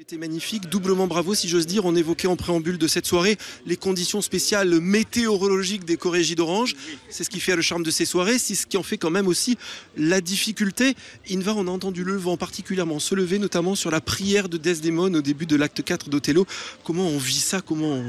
C'était magnifique, doublement bravo si j'ose dire. On évoquait en préambule de cette soirée les conditions spéciales météorologiques des Corrégies d'Orange. C'est ce qui fait le charme de ces soirées, c'est ce qui en fait quand même aussi la difficulté. Inva, on a entendu le vent particulièrement se lever, notamment sur la prière de Desdémone au début de l'acte 4 d'Othello. Comment on vit ça?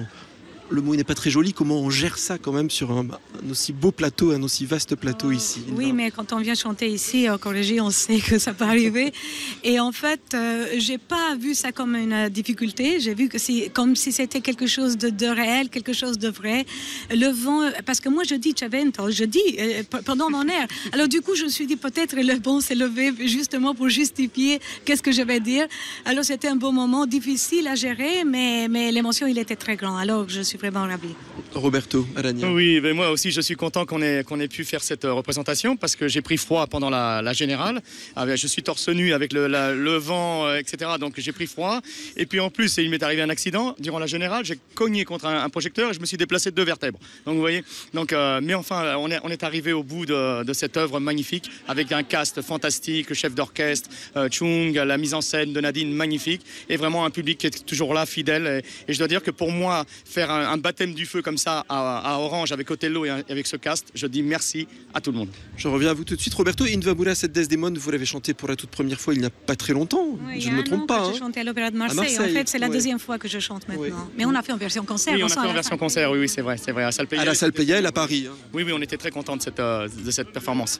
Le mot n'est pas très joli, comment on gère ça quand même sur un aussi beau plateau, un aussi vaste plateau ici? Oui, mais quand on vient chanter ici en Corrégie, on sait que ça peut arriver. Et en fait, j'ai pas vu ça comme une difficulté. J'ai vu que c'est comme si c'était quelque chose de réel, quelque chose de vrai. Le vent, parce que moi je dis Chavento, je dis pendant mon air. Alors du coup, je me suis dit peut-être le vent s'est levé justement pour justifier qu'est-ce que je vais dire. Alors c'était un beau moment, difficile à gérer, mais l'émotion il était très grand. Alors je suis vraiment ravi. Roberto Aragna. Oui, mais moi aussi je suis content qu'on ait pu faire cette représentation parce que j'ai pris froid pendant la générale. Je suis torse nu avec le vent, etc. Donc j'ai pris froid. Et puis en plus, il m'est arrivé un accident durant la générale. J'ai cogné contre un projecteur et je me suis déplacé de 2 vertèbres. Donc vous voyez. Donc, mais enfin, on est arrivé au bout de cette œuvre magnifique avec un cast fantastique, le chef d'orchestre, Chung, la mise en scène de Nadine magnifique et vraiment un public qui est toujours là, fidèle. Et je dois dire que pour moi, faire un baptême du feu comme ça à Orange avec Othello et avec ce cast, je dis merci à tout le monde. Je reviens à vous tout de suite. Roberto, Inva Moula, cette Desdémone, vous l'avez chantée pour la toute première fois il n'y a pas très longtemps. Oui, je ne me trompe pas. J'ai chanté à l'Opéra de Marseille. En fait, c'est la deuxième fois que je chante maintenant. Oui. Mais on a fait en version concert. Oui, on a fait en version concert, oui, c'est vrai, à Salle Pleyel. À la Salle Pleyel, à Paris. Oui, on était très contents de cette performance.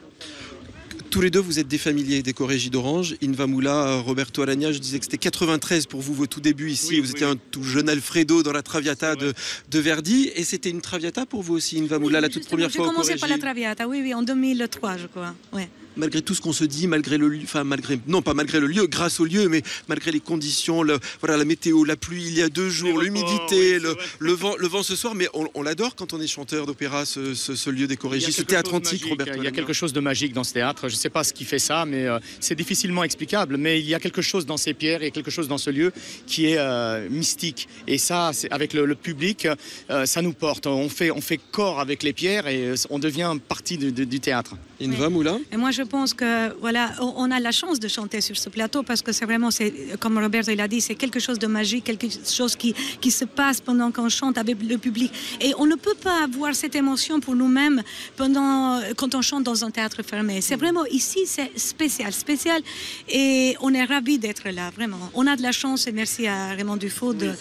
Tous les deux, vous êtes des familiers des Corrégies d'Orange. Inva Moula, Roberto Aragna, je disais que c'était 93 pour vous, vos tout débuts ici. Oui, vous étiez un tout jeune Alfredo dans la Traviata de Verdi. Et c'était une Traviata pour vous aussi, Inva Moula, la toute première fois aux Corrégies. J'ai commencé par la Traviata, oui, en 2003, je crois. Ouais. Malgré tout ce qu'on se dit, malgré le lieu, non pas malgré le lieu, grâce au lieu, mais malgré les conditions, la météo, la pluie il y a 2 jours, l'humidité, le vent ce soir, mais on l'adore quand on est chanteur d'opéra, ce lieu des Corrégies, ce théâtre-antique, Roberto. Il y a quelque chose de magique dans ce théâtre, je ne sais pas ce qui fait ça, mais c'est difficilement explicable, mais il y a quelque chose dans ces pierres et quelque chose dans ce lieu qui est mystique. Et ça, avec le public, ça nous porte. On fait corps avec les pierres et on devient partie du théâtre. Inva Moula. Et moi, je pense que voilà, on a la chance de chanter sur ce plateau parce que c'est vraiment, comme Roberto il a dit, c'est quelque chose de magique, quelque chose qui se passe pendant qu'on chante avec le public. Et on ne peut pas avoir cette émotion pour nous-mêmes quand on chante dans un théâtre fermé. C'est vraiment ici, c'est spécial. Et on est ravis d'être là, vraiment. On a de la chance et merci à Raymond Dufaux de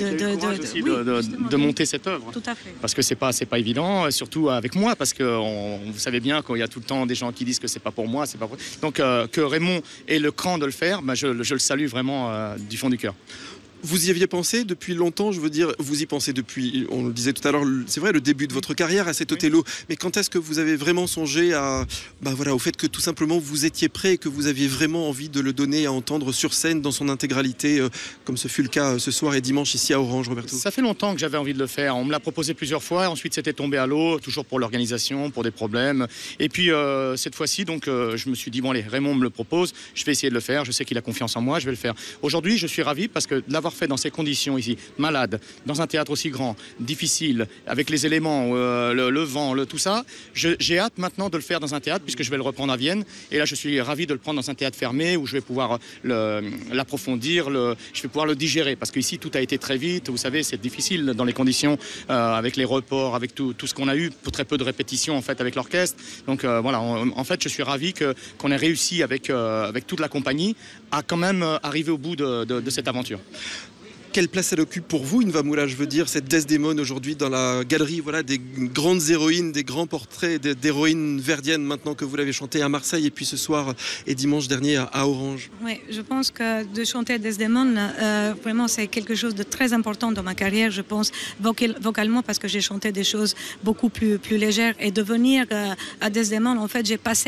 monter cette œuvre. Tout à fait. Parce que c'est pas évident, surtout avec moi, parce que vous savez bien qu'il y a tout le temps des gens qui disent que c'est pas pour moi, c'est pas pour... Donc que Raymond ait le cran de le faire, je le salue vraiment du fond du cœur. Vous y aviez pensé depuis longtemps, je veux dire, vous y pensez depuis, on le disait tout à l'heure, c'est vrai, le début de votre carrière à cet Othello, mais quand est-ce que vous avez vraiment songé au fait que tout simplement vous étiez prêt et que vous aviez vraiment envie de le donner à entendre sur scène dans son intégralité, comme ce fut le cas ce soir et dimanche ici à Orange, Roberto? Ça fait longtemps que j'avais envie de le faire, on me l'a proposé plusieurs fois, ensuite c'était tombé à l'eau, toujours pour l'organisation, pour des problèmes, et puis cette fois-ci, donc je me suis dit, bon allez, Raymond me le propose, je vais essayer de le faire, je sais qu'il a confiance en moi, je vais le faire. Aujourd'hui, je suis ravi parce que l'avoir fait dans ces conditions ici, malade, dans un théâtre aussi grand, difficile, avec les éléments, le vent, tout ça, j'ai hâte maintenant de le faire dans un théâtre puisque je vais le reprendre à Vienne. Et là, je suis ravi de le prendre dans un théâtre fermé où je vais pouvoir l'approfondir, je vais pouvoir le digérer parce qu'ici, tout a été très vite. Vous savez, c'est difficile dans les conditions, avec les reports, avec tout ce qu'on a eu, très peu de répétitions en fait avec l'orchestre. Donc voilà, en fait, je suis ravi qu'on ait réussi avec toute la compagnie à quand même arriver au bout de cette aventure. Quelle place elle occupe pour vous, Inva Moula, je veux dire, cette Desdémone aujourd'hui dans la galerie des grandes héroïnes, des grands portraits d'héroïnes verdiennes maintenant que vous l'avez chanté à Marseille et puis ce soir et dimanche dernier à Orange? Oui, je pense que de chanter Desdémone, vraiment c'est quelque chose de très important dans ma carrière, je pense, vocalement parce que j'ai chanté des choses beaucoup plus légères et de venir à Desdémone, en fait j'ai passé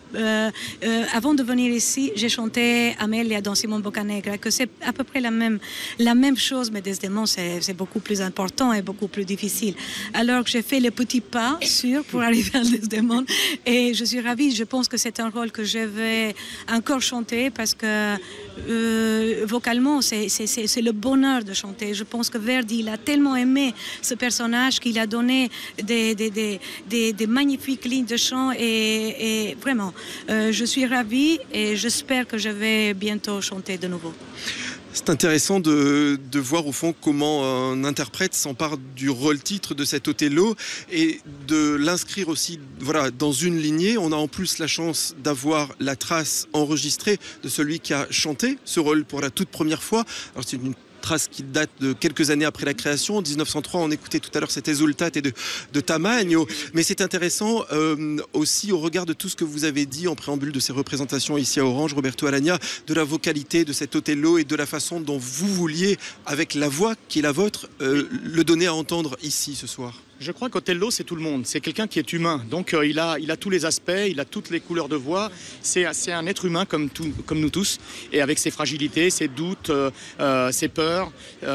avant de venir ici, j'ai chanté Amélia dans Simon Boccanegra, que c'est à peu près la même chose, mais Desdémone, c'est beaucoup plus important et beaucoup plus difficile. Alors que j'ai fait les petits pas sûrs pour arriver à Desdémone et je suis ravie. Je pense que c'est un rôle que je vais encore chanter parce que vocalement, c'est le bonheur de chanter. Je pense que Verdi, il a tellement aimé ce personnage qu'il a donné des magnifiques lignes de chant et vraiment, je suis ravie et j'espère que je vais bientôt chanter de nouveau. C'est intéressant de voir au fond comment un interprète s'empare du rôle-titre de cet Othello et de l'inscrire aussi dans une lignée. On a en plus la chance d'avoir la trace enregistrée de celui qui a chanté ce rôle pour la toute première fois. Alors c'est une trace qui date de quelques années après la création. En 1903, on écoutait tout à l'heure cet Esultate et de Tamagno. Mais c'est intéressant aussi au regard de tout ce que vous avez dit en préambule de ces représentations ici à Orange, Roberto Alagna, de la vocalité de cet Othello et de la façon dont vous vouliez, avec la voix qui est la vôtre, le donner à entendre ici ce soir. Je crois qu'Othello, c'est tout le monde. C'est quelqu'un qui est humain. Donc, il a tous les aspects, il a toutes les couleurs de voix. C'est un être humain comme nous tous, et avec ses fragilités, ses doutes, ses peurs,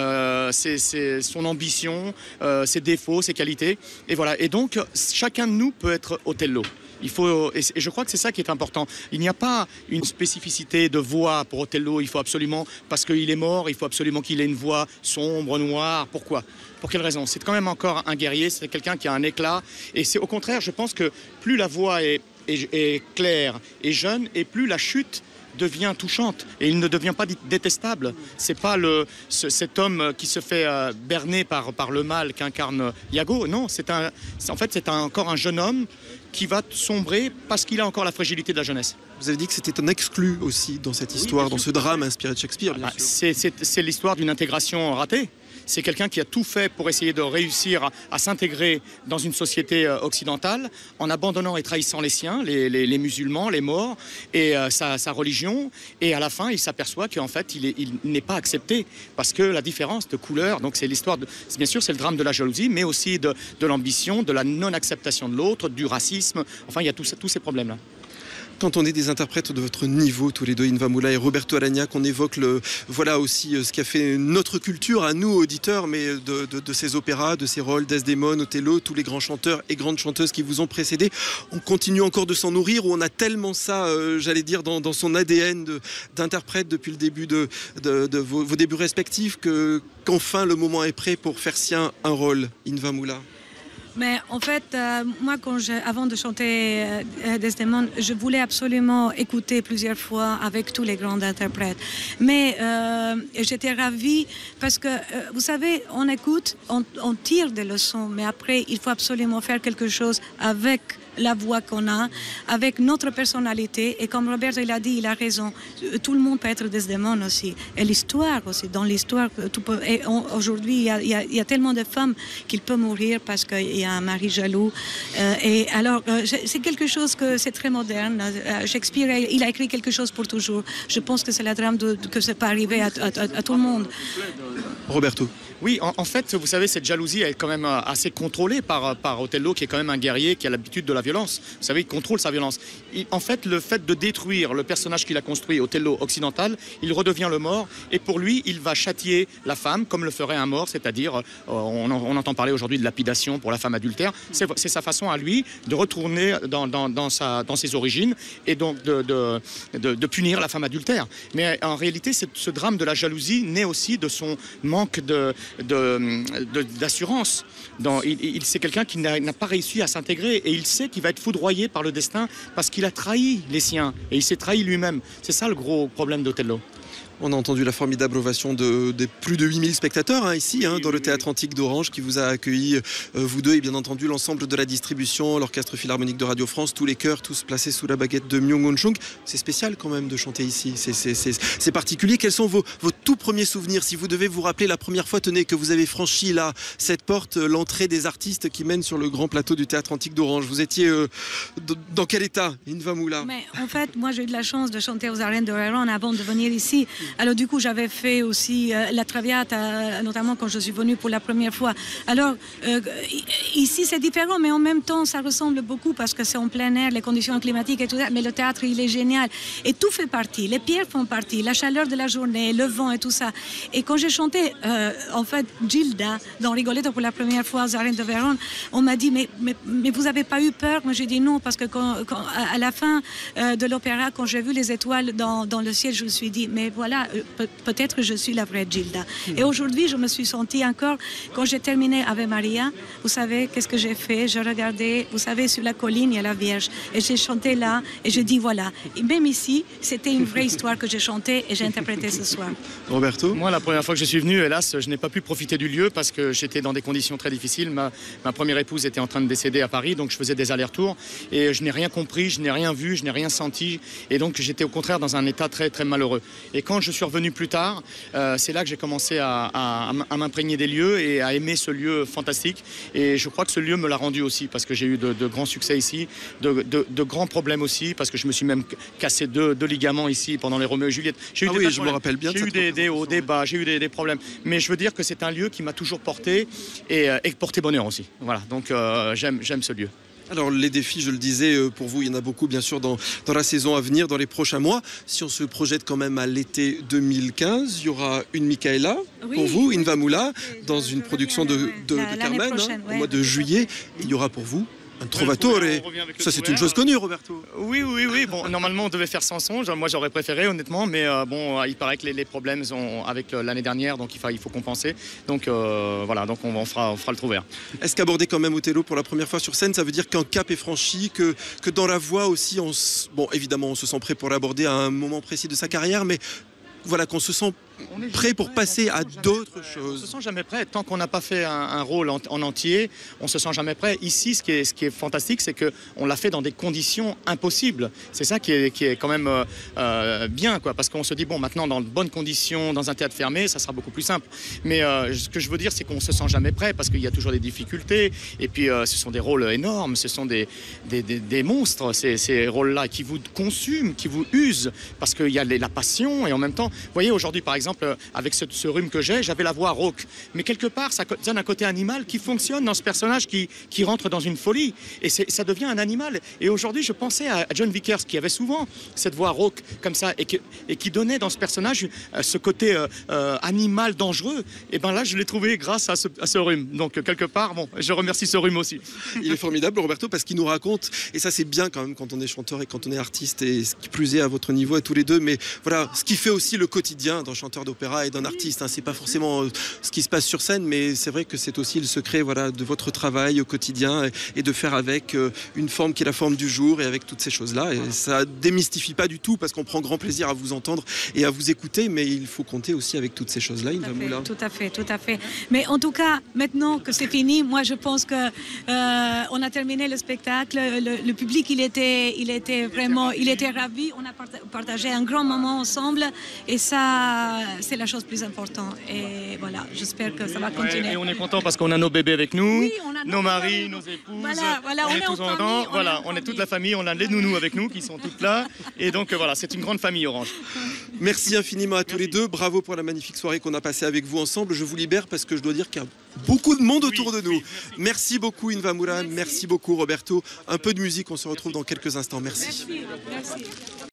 son ambition, ses défauts, ses qualités. Et voilà. Et donc, chacun de nous peut être Othello. Et je crois que c'est ça qui est important. Il n'y a pas une spécificité de voix pour Othello. Il faut absolument, parce qu'il est mort, il faut absolument qu'il ait une voix sombre, noire. Pourquoi ? Pour quelle raison ? C'est quand même encore un guerrier, c'est quelqu'un qui a un éclat. Et c'est au contraire, je pense que plus la voix est claire et jeune, et plus la chute devient touchante et il ne devient pas détestable. C'est pas cet homme qui se fait berner par le mal qu'incarne Iago. Non, c'est encore un jeune homme qui va sombrer parce qu'il a encore la fragilité de la jeunesse. Vous avez dit que c'était un exclu aussi dans cette histoire, dans ce drame inspiré de Shakespeare, bien sûr. C'est l'histoire d'une intégration ratée. C'est quelqu'un qui a tout fait pour essayer de réussir à s'intégrer dans une société occidentale en abandonnant et trahissant les siens, les musulmans, les morts et sa religion. Et à la fin, il s'aperçoit qu'en fait, il n'est pas accepté parce que la différence de couleur, donc c'est l'histoire, bien sûr, c'est le drame de la jalousie, mais aussi de l'ambition, de la non-acceptation de l'autre, du racisme. Enfin, il y a tous ces problèmes-là. Quand on est des interprètes de votre niveau, tous les deux, Inva Moula et Roberto Alagna, qu'on évoque aussi ce qui a fait notre culture à nous, auditeurs, mais de ces opéras, de ces rôles, Desdémone, Othello, tous les grands chanteurs et grandes chanteuses qui vous ont précédé, on continue encore de s'en nourrir, où on a tellement ça, j'allais dire, dans son ADN d'interprète depuis le début de vos débuts respectifs, qu'enfin le moment est prêt pour faire sien un rôle, Inva Moula. Mais en fait, moi, avant de chanter Desdémone, je voulais absolument écouter plusieurs fois avec tous les grands interprètes. Mais j'étais ravie parce que, vous savez, on écoute, on tire des leçons, mais après, il faut absolument faire quelque chose avec la voix qu'on a, avec notre personnalité. Et comme Roberto il a dit, il a raison. Tout le monde peut être Desdémone aussi. Et l'histoire aussi. Dans l'histoire, aujourd'hui, il y a tellement de femmes qui peuvent mourir parce qu'il y a un mari jaloux. Et alors, c'est quelque chose que c'est très moderne. Shakespeare, il a écrit quelque chose pour toujours. Je pense que c'est le drame que ça peut arriver à tout le monde. Roberto. Oui, en fait, vous savez, cette jalousie est quand même assez contrôlée par Othello, qui est quand même un guerrier qui a l'habitude de la violence. Vous savez, il contrôle sa violence. En fait, le fait de détruire le personnage qu'il a construit, Othello occidental, il redevient le mort. Et pour lui, il va châtier la femme comme le ferait un mort, c'est-à-dire, on entend parler aujourd'hui de lapidation pour la femme adultère. C'est sa façon à lui de retourner dans ses origines et donc de punir la femme adultère. Mais en réalité, ce drame de la jalousie naît aussi de son manque d'assurance. C'est quelqu'un qui n'a pas réussi à s'intégrer et il sait qu'il va être foudroyé par le destin parce qu'il a trahi les siens et il s'est trahi lui-même. C'est ça le gros problème d'Othello. On a entendu la formidable ovation des plus de 8000 spectateurs ici, dans le Théâtre Antique d'Orange, qui vous a accueilli, vous deux, et bien entendu l'ensemble de la distribution, l'Orchestre Philharmonique de Radio France, tous les chœurs, tous placés sous la baguette de Myung-Whun Chung. C'est spécial quand même de chanter ici, c'est particulier. Quels sont vos tout premiers souvenirs, si vous devez vous rappeler la première fois, tenez, que vous avez franchi là, cette porte, l'entrée des artistes qui mènent sur le grand plateau du Théâtre Antique d'Orange. Vous étiez dans quel état, Inva Moula? Mais en fait, moi j'ai eu de la chance de chanter aux arènes de Vérone avant de venir ici. Alors du coup, j'avais fait aussi la Traviata, notamment quand je suis venue pour la première fois. Alors, ici, c'est différent, mais en même temps, ça ressemble beaucoup parce que c'est en plein air, les conditions climatiques et tout ça. Mais le théâtre, il est génial. Et tout fait partie. Les pierres font partie, la chaleur de la journée, le vent et tout ça. Et quand j'ai chanté, en fait, Gilda, dans Rigoletto pour la première fois aux arènes de Vérone, on m'a dit, mais vous n'avez pas eu peur? Moi, j'ai dit non, parce que à la fin de l'opéra, quand j'ai vu les étoiles dans le ciel, je me suis dit, mais voilà, là, peut-être je suis la vraie Gilda. Et aujourd'hui, je me suis sentie encore, quand j'ai terminé Ave Maria, vous savez, qu'est-ce que j'ai fait? Je regardais, vous savez, sur la colline, il y a la Vierge. Et j'ai chanté là, et je dis voilà. Et même ici, c'était une vraie histoire que j'ai chantée et j'ai interprétée ce soir. Roberto? Moi, la première fois que je suis venu, hélas, je n'ai pas pu profiter du lieu parce que j'étais dans des conditions très difficiles. Ma première épouse était en train de décéder à Paris, donc je faisais des allers-retours et je n'ai rien compris, je n'ai rien vu, je n'ai rien senti. Et donc, j'étais au contraire dans un état très, très malheureux. Et quand je suis revenu plus tard, c'est là que j'ai commencé à m'imprégner des lieux et à aimer ce lieu fantastique. Et je crois que ce lieu me l'a rendu aussi parce que j'ai eu de grands succès ici, de grands problèmes aussi parce que je me suis même cassé deux ligaments ici pendant les Roméo et Juliette. Ah oui, je me rappelle bien. J'ai eu des hauts, des bas, j'ai eu des problèmes. Mais je veux dire que c'est un lieu qui m'a toujours porté et porté bonheur aussi. Voilà, donc j'aime ce lieu. Alors les défis, je le disais, pour vous, il y en a beaucoup bien sûr dans la saison à venir, dans les prochains mois. Si on se projette quand même à l'été 2015, il y aura une Micaëla pour vous, Inva Moula, dans une production de Carmen, au mois de juillet. Il y aura pour vous un Trovatore. Ça, c'est une chose connue, Roberto. Oui. Bon, normalement, on devait faire Samson. Moi, j'aurais préféré, honnêtement. Mais bon, il paraît que les problèmes sont avec l'année dernière, donc il faut compenser. Donc voilà, donc on fera le Trouvert. Est-ce qu'aborder quand même Othello pour la première fois sur scène, ça veut dire qu'un cap est franchi, que dans la voix aussi, bon, évidemment, on se sent prêt pour l'aborder à un moment précis de sa carrière, mais voilà, qu'on se sent prêt pour passer à d'autres choses. On se sent jamais prêt. Tant qu'on n'a pas fait un rôle en entier, on se sent jamais prêt. Ici, ce qui est fantastique, c'est qu'on l'a fait dans des conditions impossibles. C'est ça qui est quand même bien, quoi. Parce qu'on se dit, bon, maintenant, dans de bonnes conditions, dans un théâtre fermé, ça sera beaucoup plus simple. Mais ce que je veux dire, c'est qu'on se sent jamais prêt parce qu'il y a toujours des difficultés. Et puis, ce sont des rôles énormes. Ce sont des monstres, ces rôles-là, qui vous consument, qui vous usent. Parce qu'il y a la passion et en même temps, vous voyez, aujourd'hui, par exemple, avec ce rhume que j'avais la voix rauque. Mais quelque part, ça donne un côté animal qui fonctionne dans ce personnage qui rentre dans une folie. Et ça devient un animal. Et aujourd'hui, je pensais à John Vickers, qui avait souvent cette voix rauque comme ça, et qui donnait dans ce personnage ce côté animal dangereux. Et bien là, je l'ai trouvé grâce à ce rhume. Donc, quelque part, bon, je remercie ce rhume aussi. Il est formidable, Roberto, parce qu'il nous raconte, et ça c'est bien quand même quand on est chanteur et quand on est artiste, et ce qui plus est à votre niveau à tous les deux, mais voilà, ce qui fait aussi le quotidien d'un chanteur d'opéra et d'un artiste, hein. C'est pas forcément ce qui se passe sur scène, mais c'est vrai que c'est aussi le secret, voilà, de votre travail au quotidien et de faire avec une forme qui est la forme du jour et avec toutes ces choses-là. Et ça démystifie pas du tout parce qu'on prend grand plaisir à vous entendre et à vous écouter, mais il faut compter aussi avec toutes ces choses-là. Tout à fait. Mais en tout cas, maintenant que c'est fini, moi je pense que on a terminé le spectacle. Le public, il était ravi. On a partagé un grand moment ensemble et ça, c'est la chose plus importante. Et voilà, j'espère que ça va continuer. Et on est content parce qu'on a nos bébés avec nous, oui, nos maris, nos épouses. Voilà, on est tous contents. Voilà, on est toute la famille. On a les nounous avec nous qui sont toutes là. Et donc voilà, c'est une grande famille Orange. Merci infiniment à tous les deux. Bravo pour la magnifique soirée qu'on a passée avec vous ensemble. Je vous libère parce que je dois dire qu'il y a beaucoup de monde autour de nous. Merci beaucoup Inva Moula, merci beaucoup Roberto. Un peu de musique, on se retrouve dans quelques instants. Merci.